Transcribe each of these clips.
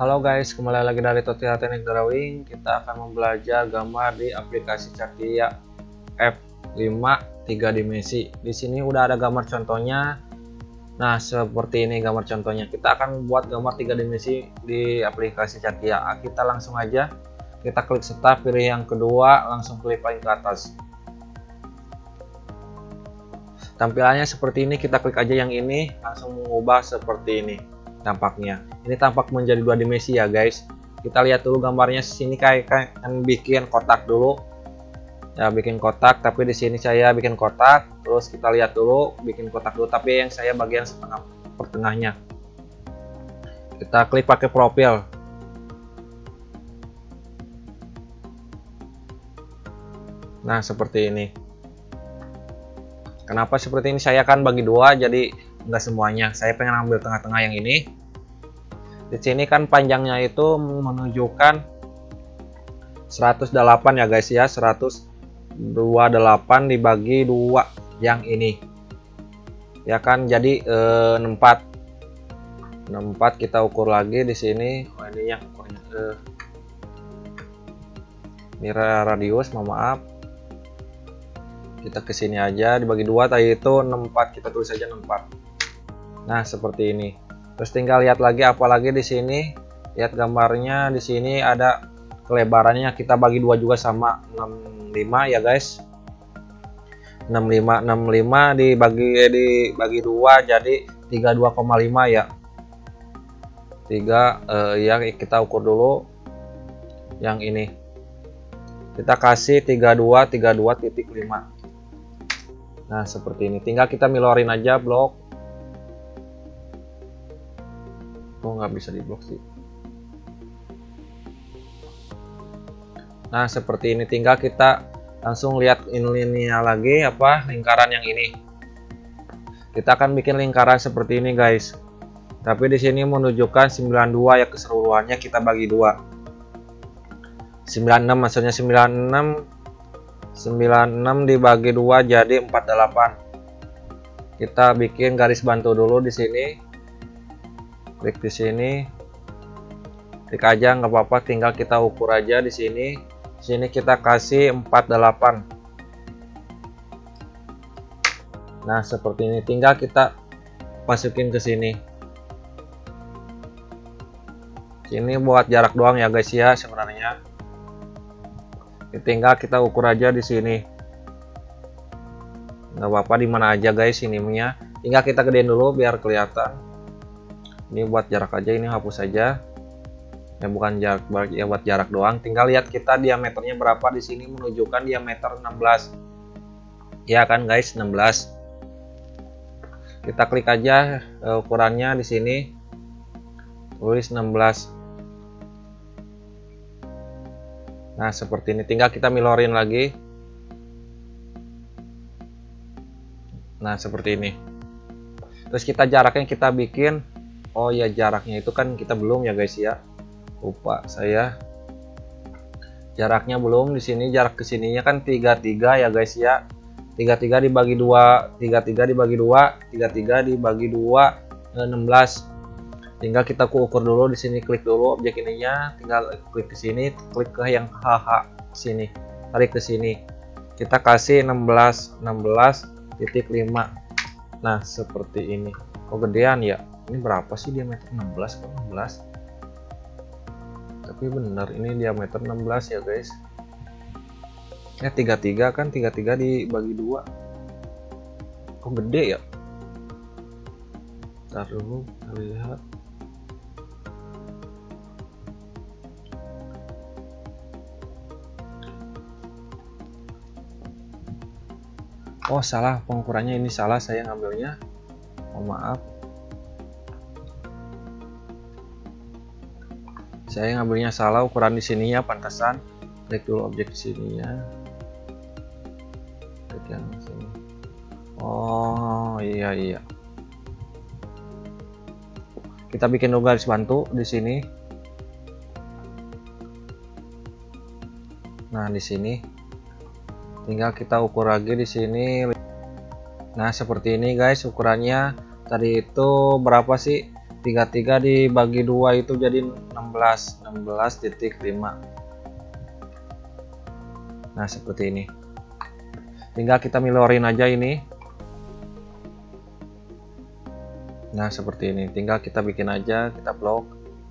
Halo guys, kembali lagi dari Tutorial Teknik Drawing. Kita akan belajar gambar di aplikasi CATIA F5 3 dimensi. Di sini udah ada gambar contohnya. Nah, seperti ini gambar contohnya. Kita akan membuat gambar 3 dimensi di aplikasi CATIA. Kita langsung aja, kita klik start, pilih yang kedua, langsung klik paling ke atas. Tampilannya seperti ini, kita klik aja yang ini, langsung mengubah seperti ini. Tampaknya ini tampak menjadi 2 dimensi ya guys. Kita lihat dulu gambarnya. Sini kayak bikin kotak dulu ya, bikin kotak, tapi di sini saya bikin kotak. Terus kita lihat dulu, bikin kotak dulu, tapi yang saya bagian setengah pertengahnya. Kita klik pakai profil. Nah, seperti ini. Kenapa seperti ini? Saya akan bagi dua, jadi enggak semuanya. Saya pengen ambil tengah-tengah yang ini. Di sini kan panjangnya itu menunjukkan 108 ya guys ya, 128 dibagi 2 yang ini. Ya kan, jadi 64 kita ukur lagi di sini. Oh, ini yang ukurnya ini radius, mohon maaf. Kita ke sini aja, dibagi 2 tadi itu 64, kita tulis aja 64. Nah, seperti ini. Terus tinggal lihat lagi, apalagi di sini lihat gambarnya. Di sini ada kelebarannya, kita bagi 2 juga sama 65 ya guys. 65 dibagi 2 jadi 32,5 ya. 3 ya, kita ukur dulu yang ini. Kita kasih 32,5. Nah, seperti ini. Tinggal kita milorin aja blok. Oh, nggak bisa di blok sih. Nah, seperti ini. Tinggal kita langsung lihat ininya lagi, apa, lingkaran yang ini. Kita akan bikin lingkaran seperti ini guys. Tapi di sini menunjukkan 92 ya, keseluruhannya kita bagi 2. 96 maksudnya 96 dibagi 2 jadi 48. Kita bikin garis bantu dulu di sini. Klik di sini. Klik aja nggak apa-apa, tinggal kita ukur aja di sini. Di sini kita kasih 48. Nah, seperti ini. Tinggal kita masukin ke sini. Ini buat jarak doang ya guys ya sebenarnya. Tinggal kita ukur aja di sini. Nggak apa-apa di mana aja guys ini punya. Tinggal kita gedein dulu biar kelihatan. Ini buat jarak aja, ini hapus saja. Ya bukan jarak, ya buat jarak doang. Tinggal lihat kita diameternya berapa. Di sini menunjukkan diameter 16. Ya kan guys, 16. Kita klik aja ukurannya di sini. Tulis 16. Nah, seperti ini. Tinggal kita milorin lagi. Nah, seperti ini. Terus kita jaraknya kita bikin. Oh ya, jaraknya itu kan kita belum ya guys ya. Lupa saya. Jaraknya belum. Di sini jarak ke sininya kan 33 ya guys ya. 33 dibagi 2, 33 dibagi 2, 33 dibagi 2, 16. Tinggal kita ukur dulu di sini, klik dulu objek ininya, tinggal klik ke sini, klik ke yang HH sini, tarik ke sini. Kita kasih 16,5. Nah, seperti ini. Kok gedean ya? Ini berapa sih diameter 16? Kok 16? Tapi bener ini diameter 16 ya guys. Ya 33 kan, 33 dibagi 2. Kok gede ya? Ntar dulu kita lihat. Oh, salah pengukurannya, ini salah saya ngambilnya. Oh, maaf. Saya ngambilnya salah, ukuran di sini ya, pantasan. Klik dulu objek di sininya. Klik yang sini. Oh, iya. Kita bikin dulu garis bantu di sini. Nah, di sini. Tinggal kita ukur lagi di sini. Nah, seperti ini guys ukurannya. Tadi itu berapa sih? 33 dibagi 2 itu jadi 16,5. Nah seperti ini. Tinggal kita milorin aja ini. Nah seperti ini. Tinggal kita bikin aja, kita blok,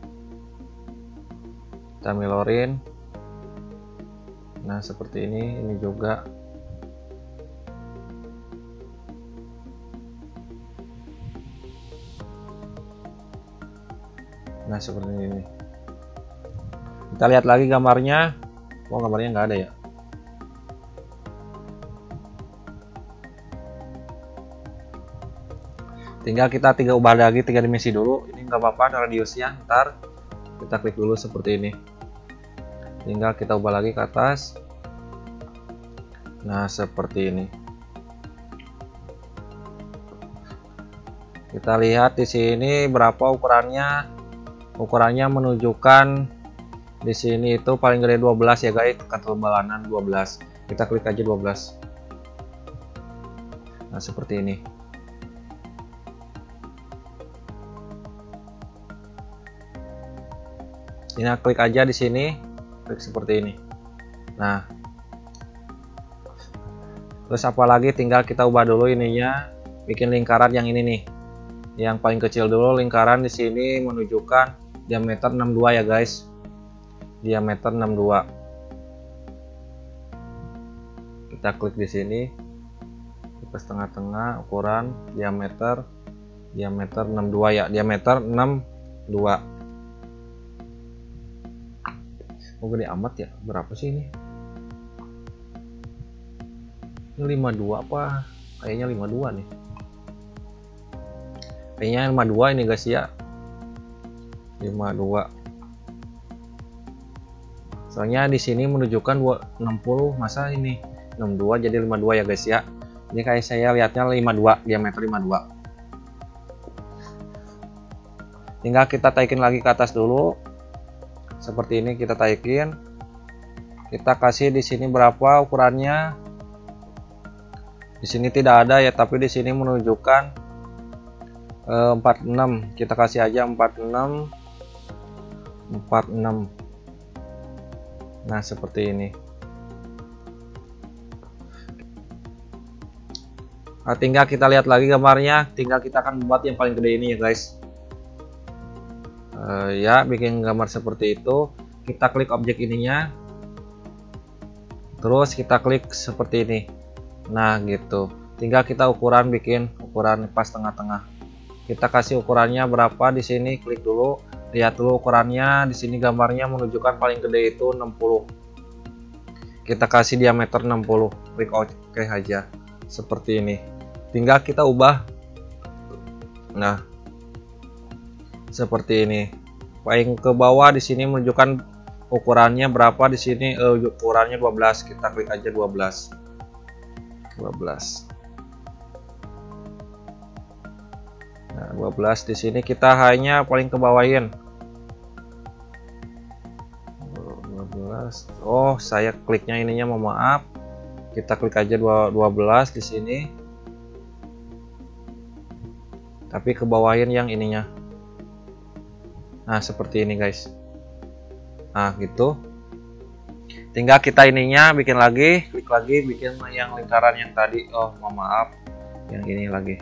kita milorin. Nah seperti ini juga. Nah seperti ini. Kita lihat lagi gambarnya. Oh gambarnya nggak ada ya. Tinggal kita ubah lagi 3 dimensi dulu. Ini nggak apa-apa radiusnya. Ntar kita klik dulu seperti ini. Tinggal kita ubah lagi ke atas. Nah seperti ini. Kita lihat di sini berapa ukurannya. Ukurannya menunjukkan di sini itu paling gede 12 ya guys, ketebalanan 12. Kita klik aja 12. Nah seperti ini. Ini klik aja di sini, klik seperti ini. Nah terus apalagi tinggal kita ubah dulu ininya, bikin lingkaran yang ini nih, yang paling kecil dulu. Lingkaran di sini menunjukkan diameter 62 ya guys, diameter 62. Kita klik di sini, ke tengah-tengah, ukuran diameter 62 ya, diameter 62. Oh gede amat ya, berapa sih ini? Ini 52 apa? Kayaknya 52 nih. Kayaknya 52 ini guys ya. 52. Soalnya di sini menunjukkan 60, masa ini 62 jadi 52 ya guys ya. Ini kayak saya lihatnya 52, diameter 52. Tinggal kita taikin lagi ke atas dulu. Seperti ini kita taikin. Kita kasih di sini berapa ukurannya. Di sini tidak ada ya, tapi di sini menunjukkan 46. Kita kasih aja 46. Nah seperti ini. Nah, tinggal kita lihat lagi gambarnya. Tinggal kita akan buat yang paling gede ini ya guys. Ya bikin gambar seperti itu. Kita klik objek ininya, terus kita klik seperti ini. Nah gitu. Tinggal kita ukuran, bikin ukuran pas tengah-tengah. Kita kasih ukurannya berapa di sini, klik dulu. Lihat dulu ukurannya. Di sini gambarnya menunjukkan paling gede itu 60. Kita kasih diameter 60. Klik OK aja. Seperti ini. Tinggal kita ubah. Nah, seperti ini. Paling ke bawah di sini menunjukkan ukurannya berapa di sini. Ukurannya 12. Kita klik aja 12. Nah, 12 di sini kita hanya paling ke bawahin. 12. Oh, saya kliknya ininya, mohon maaf. Kita klik aja 12 di sini. Tapi ke bawahin yang ininya. Nah, seperti ini, guys. Nah, gitu. Tinggal kita ininya bikin lagi, klik lagi, bikin yang lingkaran yang tadi. Oh, mohon maaf. Yang ini lagi.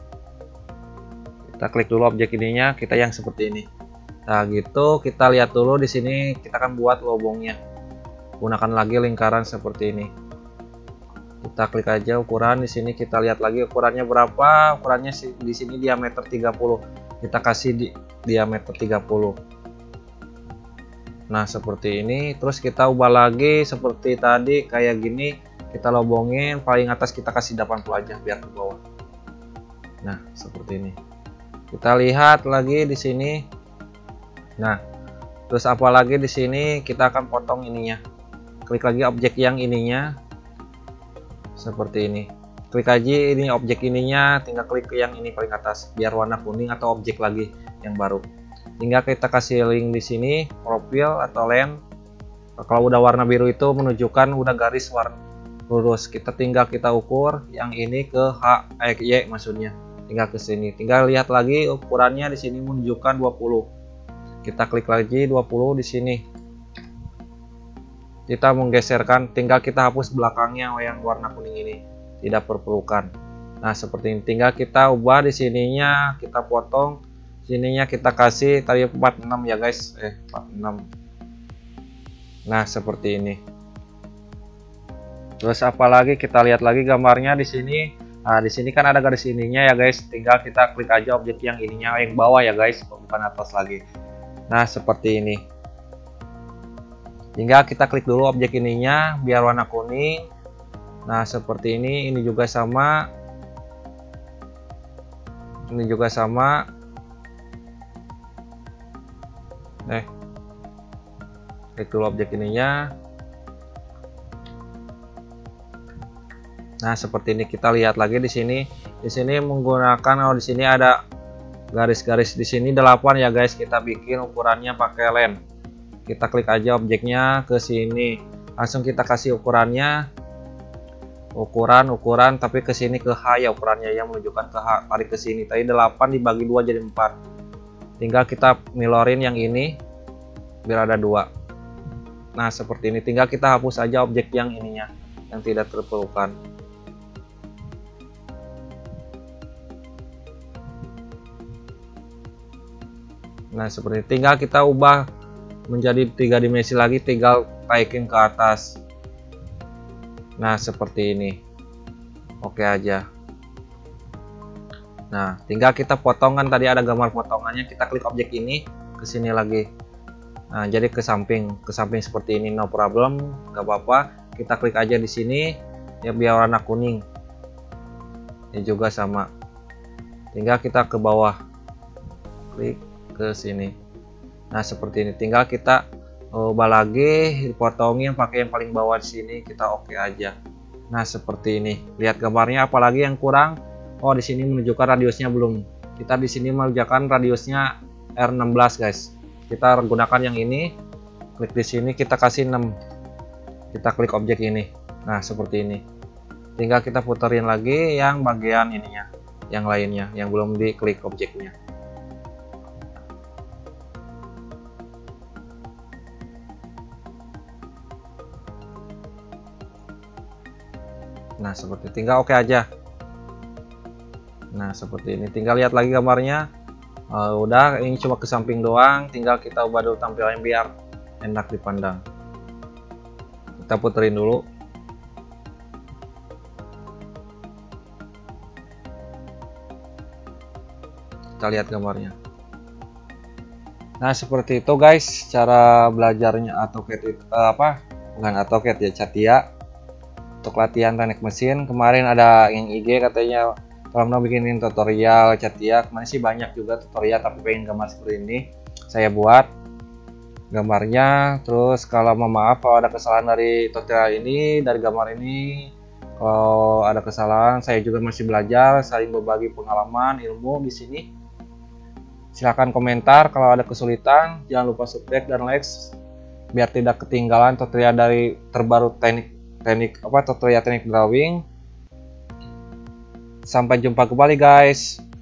Kita klik dulu objek ininya, kita yang seperti ini. Nah gitu, kita lihat dulu di sini, kita akan buat lubangnya. Gunakan lagi lingkaran seperti ini. Kita klik aja ukuran di sini, kita lihat lagi ukurannya berapa. Ukurannya di sini diameter 30. Kita kasih diameter 30. Nah seperti ini. Terus kita ubah lagi seperti tadi, kayak gini. Kita lobongin, paling atas kita kasih 80 aja biar ke bawah. Nah seperti ini. Kita lihat lagi di sini. Nah, terus apa lagi di sini, kita akan potong ininya. Klik lagi objek yang ininya. Seperti ini. Klik aja ini objek ininya, tinggal klik ke yang ini paling atas biar warna kuning atau objek lagi yang baru. Tinggal kita kasih link di sini, profil atau lem. Kalau udah warna biru itu menunjukkan udah garis warna lurus. Kita tinggal kita ukur yang ini ke Y maksudnya. tinggal ke sini, tinggal lihat lagi ukurannya di sini menunjukkan 20. Kita klik lagi 20 di sini. Kita menggeserkan, tinggal kita hapus belakangnya yang warna kuning ini, tidak perlukan. Nah, seperti ini. Tinggal kita ubah di sininya, kita potong. Sininya kita kasih tadi 46 ya guys, 46. Nah, seperti ini. Terus apalagi kita lihat lagi gambarnya di sini. Nah, di sini kan ada garis ininya ya guys. Tinggal kita klik aja objek yang ininya, yang bawah ya guys, bukan atas lagi. Nah, seperti ini. Tinggal kita klik dulu objek ininya biar warna kuning. Nah, seperti ini juga sama. Ini juga sama. Klik dulu objek ininya. Nah, seperti ini. Kita lihat lagi di sini. Di sini menggunakan di sini ada garis-garis di sini 8 ya guys. Kita bikin ukurannya pakai len. Kita klik aja objeknya ke sini. Langsung kita kasih ukurannya. Ukuran tapi ke sini ke H ya ukurannya yang menunjukkan ke H. Tarik ke sini. Tadi 8 dibagi 2 jadi 4. Tinggal kita milorin yang ini biar ada 2. Nah, seperti ini. Tinggal kita hapus aja objek yang ininya yang tidak terperlukan. Nah, seperti ini. Tinggal kita ubah menjadi 3 dimensi lagi, tinggal taikin ke atas. Nah, seperti ini. Oke aja. Nah, tinggal kita potongkan, tadi ada gambar potongannya, kita klik objek ini ke sini lagi. Nah, jadi ke samping seperti ini, no problem, nggak apa-apa. Kita klik aja di sini ya biar warna kuning. Ini juga sama. Tinggal kita ke bawah. Klik ke sini. Nah, seperti ini. Tinggal kita ubah lagi, dipotongin pakai yang paling bawah di sini, kita oke aja. Nah, seperti ini. Lihat gambarnya, apalagi yang kurang. Oh, di sini menunjukkan radiusnya belum. Kita di sini menunjukkan radiusnya R16 guys. Kita gunakan yang ini. Klik di sini, kita kasih 6. Kita klik objek ini. Nah, seperti ini. Tinggal kita puterin lagi yang bagian ininya, yang lainnya, yang belum diklik objeknya. Nah, seperti tinggal oke aja. Nah, seperti ini. Tinggal lihat lagi gambarnya. Udah, ini cuma ke samping doang. Tinggal kita ubah dulu tampilannya biar enak dipandang. Kita puterin dulu. Kita lihat gambarnya. Nah, seperti itu guys cara belajarnya AutoCAD itu bukan AutoCAD ya, CATIA. Untuk latihan teknik mesin, kemarin ada yang IG katanya tolong dong bikinin tutorial CATIA. Kemarin sih banyak juga tutorial, tapi pengen gambar seperti ini saya buat gambarnya. Terus kalau maaf kalau ada kesalahan dari tutorial ini, dari gambar ini, kalau ada kesalahan, saya juga masih belajar, saling berbagi pengalaman ilmu di sini. Silahkan komentar kalau ada kesulitan. Jangan lupa subscribe dan like biar tidak ketinggalan tutorial dari terbaru tutorial teknik drawing. Sampai jumpa kembali guys.